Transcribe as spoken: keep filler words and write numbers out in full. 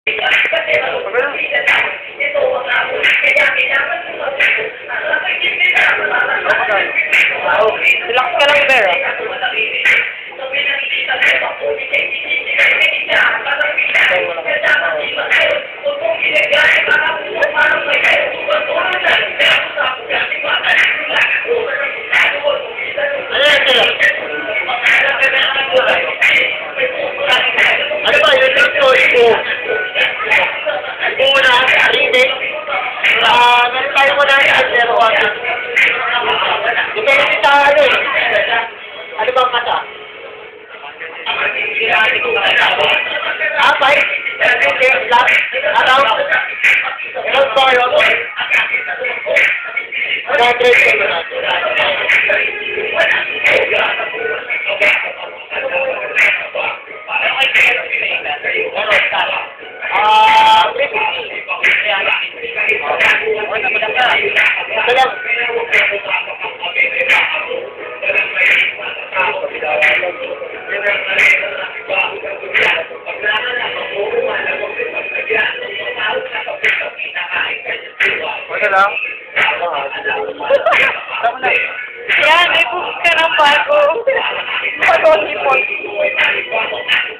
Relax ka lang, Bear. Ano ba yun? Yung choice ko. Una, remake. Ah, meron tayo muna yung zero one. Depende sa ano eh. Ano bang kata? Ah, five? Okay, black. Around? Ilang ba yun? Mag-grade ko na. Ah, three fifty. Ito lang. Wala lang. Tama na. Yan, may book ka ng bago. Bago si Paul.